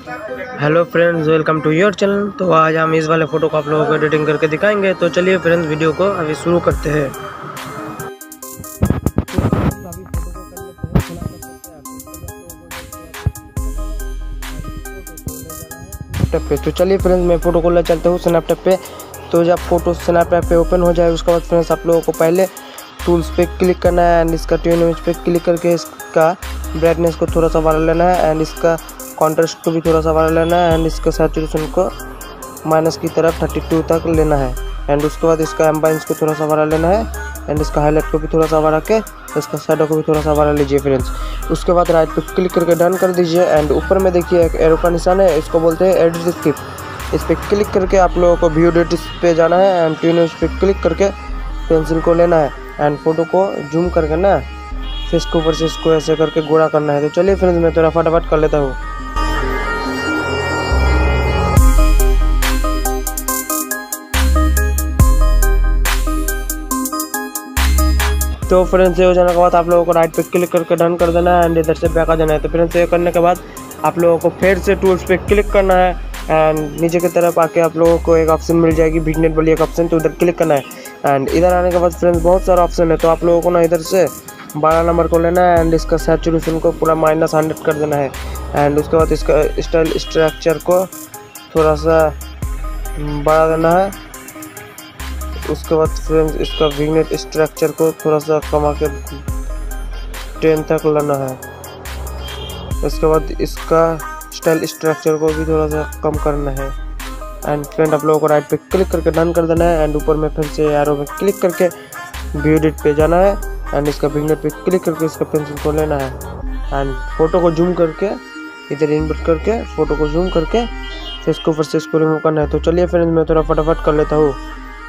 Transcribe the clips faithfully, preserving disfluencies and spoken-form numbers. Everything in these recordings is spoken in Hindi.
Hello friends, welcome to your channel. तो आज हम इस वाले फ़ोटो को आप लोगों को एडिटिंग करके दिखाएंगे। तो चलिए फ्रेंड्स, वीडियो को अभी शुरू करते हैं। पे तो चलिए फ्रेंड्स, मैं फ़ोटो को ले चलता हूँ स्नैपचैट पे। तो जब फोटो स्नैपचैट पे ओपन हो जाए उसके बाद फ्रेंड्स आप लोगों को पहले टूल्स पे क्लिक करना है एंड इसका ट्यून इमेज पे क्लिक करके इसका ब्राइटनेस को थोड़ा सा बढ़ा लेना है एंड इसका कॉन्ट्रास्ट को भी थोड़ा सा बढ़ा लेना है एंड इसका सैचुरेशन को माइनस की तरफ बत्तीस तक लेना है एंड उसके बाद इसका एम्बाइंस को थोड़ा सा बढ़ा लेना है एंड इसका हाईलाइट को भी थोड़ा सा बढ़ा के इसका शैडो को भी थोड़ा सा बढ़ा लीजिए फ्रेंड्स। उसके बाद राइट पे क्लिक करके डन कर दीजिए एंड ऊपर में देखिए एक एरो का निशान है, इसको बोलते हैं एडिट स्किप। इस पर क्लिक करके आप लोगों को व्यू एडिट पे जाना है एंड ट्यून इस पर क्लिक करके पेंसिल को लेना है एंड फोटो को जूम करके ना फेस के ऊपर से इसको ऐसे करके गोरा करना है। तो चलिए फ्रेंड्स, मैं थोड़ा फटाफट कर लेता हूँ। तो फ्रेंड्स, ये हो जाने के बाद आप लोगों को राइट पे क्लिक करके डन कर देना है एंड इधर से बैक आ जाना है। तो फ्रेंड्स, ये करने के बाद आप लोगों को फिर से टूल्स पे क्लिक करना है एंड नीचे की तरफ आके आप लोगों को एक ऑप्शन मिल जाएगी विग्नेट वाली एक ऑप्शन, तो उधर क्लिक करना है एंड इधर आने के बाद फ्रेंड्स बहुत सारा ऑप्शन है। तो आप लोगों को ना इधर से बारह नंबर को लेना है एंड इसका सैचुरेशन को पूरा माइनस हंड्रेड कर देना है एंड उसके बाद इसका स्टाइल स्ट्रक्चर को थोड़ा सा बढ़ा देना है। उसके बाद फ्रेंड्स इसका विग्नेट स्ट्रक्चर को थोड़ा सा कमा के टेन तक लाना है। इसके बाद इसका स्टाइल स्ट्रक्चर को भी थोड़ा सा कम करना है एंड फ्रेंड आप लोगों को राइट पे क्लिक करके डन कर देना है एंड ऊपर में फिर से एरो पे क्लिक करके व्यू एडिट पे जाना है एंड इसका विग्नेट पे क्लिक करके इसका पेंसिल को लेना है एंड फोटो को जूम करके इधर इन्वर्ट करके फोटो को जूम करके फिर इसको ऊपर से इसको रिमूव करना है। तो चलिए फ्रेंड्स, मैं थोड़ा फटाफट कर लेता हूँ।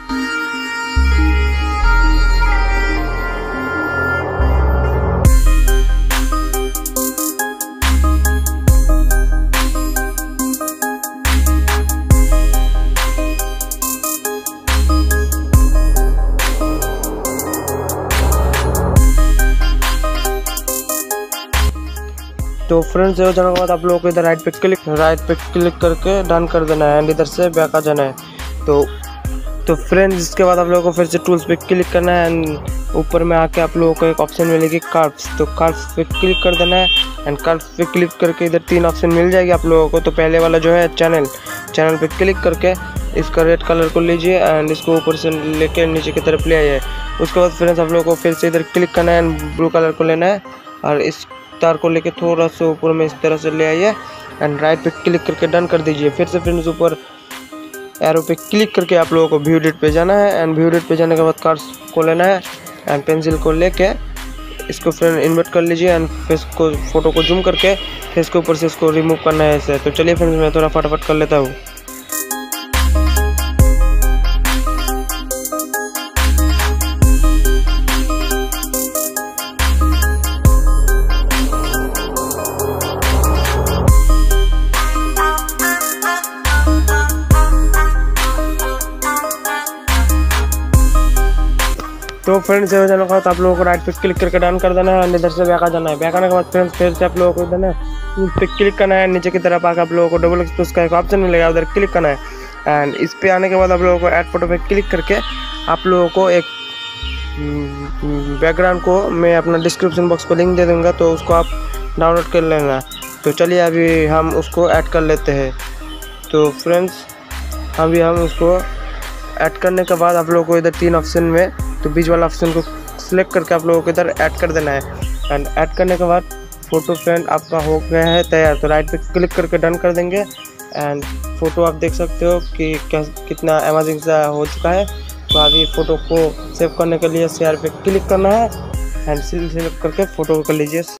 तो फ्रेंड्स, हो जाने के बाद आप लोगों को इधर राइट पे क्लिक राइट पे क्लिक करके डन कर देना है एंड इधर से बैक आ जाना है। तो तो फ्रेंड्स, इसके बाद आप लोगों को फिर से टूल्स पे क्लिक करना है एंड ऊपर में आके आप लोगों को एक ऑप्शन मिलेगी कर्व्स, तो कर्व्स पे क्लिक कर देना है एंड कर्व्स पे क्लिक करके इधर तीन ऑप्शन मिल जाएगी आप लोगों को। तो पहले वाला जो है चैनल चैनल पे क्लिक करके इसका रेड कलर को लीजिए एंड इसको ऊपर से लेके नीचे की तरफ ले आइए। उसके बाद फ्रेंड्स आप लोगों को फिर से इधर क्लिक करना है एंड ब्लू कलर को लेना है और इस तार को लेके थोड़ा सा ऊपर में इस तरह से ले आइए एंड राइट पे क्लिक करके डन कर दीजिए। फिर से फ्रेंड्स ऊपर एरो पे क्लिक करके आप लोगों को व्यू एडिट पे जाना है एंड व्यू एडिट पे जाने के बाद कार्ड्स को लेना है एंड पेंसिल को लेके इसको फ्रेंड इन्वर्ट कर लीजिए एंड फेस को फोटो को जूम करके फेस के ऊपर से इसको रिमूव करना है ऐसे। तो चलिए फ्रेंड्स, मैं थोड़ा फटाफट कर लेता हूँ। तो फ्रेंड्स, हो जाने के बाद आप लोगों को राइट पे क्लिक करके डन कर देना है एंड इधर से बैक आ जाना है। बैक आने के बाद फ्रेंड्स फिर से आप लोगों को इधर ना पे क्लिक करना है, नीचे की तरफ आकर आप लोगों को डबल एक्सपोज का एक ऑप्शन मिलेगा, उधर क्लिक करना है एंड इस पे आने के बाद आप लोगों को ऐड फोटो पे क्लिक करके आप लोगों को एक बैकग्राउंड को मैं अपना डिस्क्रिप्शन बॉक्स को लिंक दे दूँगा, तो उसको आप डाउनलोड कर लेना। तो चलिए अभी हम उसको ऐड कर लेते हैं। तो फ्रेंड्स, अभी हम उसको ऐड करने के बाद आप लोगों को इधर तीन ऑप्शन में तो बीच वाला ऑप्शन को सिलेक्ट करके आप लोगों को इधर ऐड कर देना है एंड ऐड करने के बाद फोटो फ्रेंड आपका हो गया है तैयार। तो राइट पे क्लिक करके डन कर देंगे एंड फोटो आप देख सकते हो कि क्या कितना अमेजिंग सा हो चुका है। तो अभी फ़ोटो को सेव करने के लिए शेयर पे क्लिक करना है एंड सिलेक्ट करके फ़ोटो कर लीजिए।